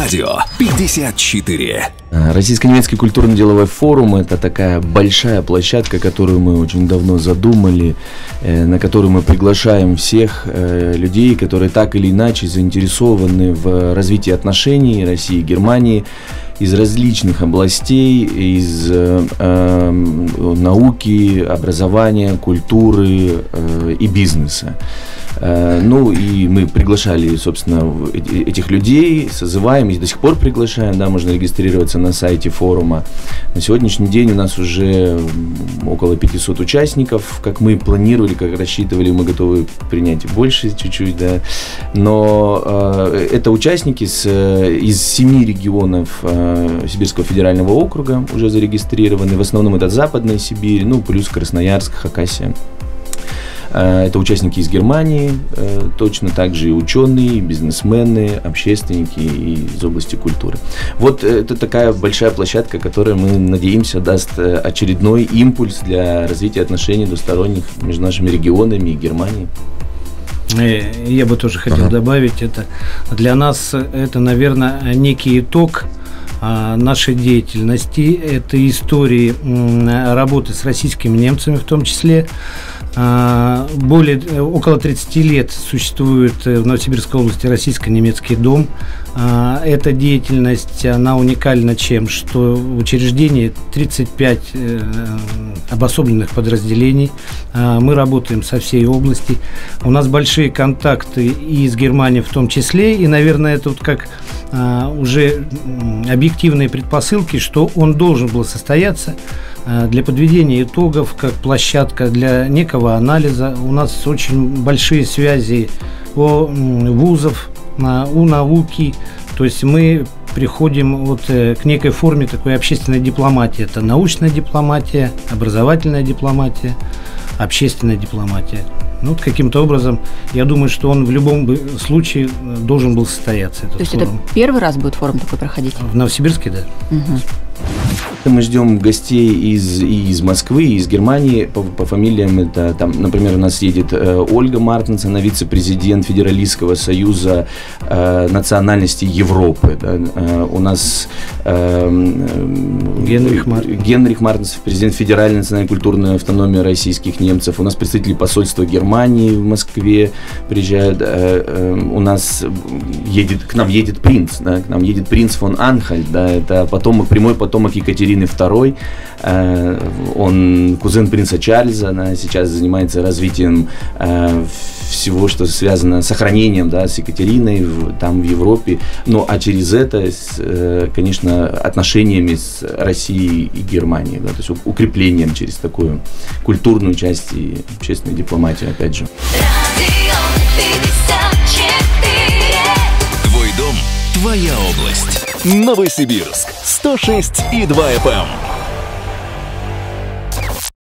Радио 54. Российско-немецкий культурно-деловой форум – это такая большая площадка, которую мы очень давно задумали, на которую мы приглашаем всех людей, которые так или иначе заинтересованы в развитии отношений России и Германии из различных областей, из науки, образования, культуры и бизнеса. Ну и мы приглашали, собственно, этих людей, созываем и до сих пор приглашаем, да, можно регистрироваться на сайте форума. На сегодняшний день у нас уже около 500 участников, как мы планировали, как рассчитывали, мы готовы принять больше чуть-чуть, да. Но это участники из 7 регионов Сибирского федерального округа уже зарегистрированы, в основном это Западная Сибирь, ну плюс Красноярск, Хакасия. Это участники из Германии, точно так же и ученые, и бизнесмены, общественники из области культуры. Вот это такая большая площадка, которая, мы надеемся, даст очередной импульс для развития отношений двусторонних между нашими регионами и Германией. Я бы тоже хотел добавить, это для нас это, наверное, некий итог нашей деятельности, это истории работы с российскими немцами в том числе. Около 30 лет существует в Новосибирской области Российско-немецкий дом. Эта деятельность, она уникальна чем? Что в учреждении 35 обособленных подразделений. Мы работаем со всей области. У нас большие контакты и с Германией в том числе. И, наверное, это вот как уже объективные предпосылки, что он должен был состояться для подведения итогов, как площадка для некого анализа. У нас очень большие связи у вузов, у науки. То есть мы приходим вот к некой форме такой общественной дипломатии. Это научная дипломатия, образовательная дипломатия, общественная дипломатия. Ну, вот каким-то образом, я думаю, что он в любом случае должен был состояться. То есть это первый раз будет форум такой проходить? В Новосибирске, да. Угу. Мы ждем гостей из Москвы, из Германии по фамилиям. Это, там, например, у нас едет Ольга Мартинс, она вице-президент Федералистского союза национальностей Европы. Да. У нас Генрих Мартинс, президент Федеральной национальной культурной автономии российских немцев. У нас представители посольства Германии в Москве приезжают. У нас к нам едет принц, да, к нам едет принц фон Анхальт, да, это прямой потомок Екатерины II, он кузен принца Чарльза, она сейчас занимается развитием всего, что связано с сохранением, да, с Екатериной там в Европе, ну а через это, конечно, отношениями с Россией и Германией, да, то есть укреплением через такую культурную часть и общественную дипломатию, опять же. Твой дом, твоя область. Новосибирск 106,2 FM.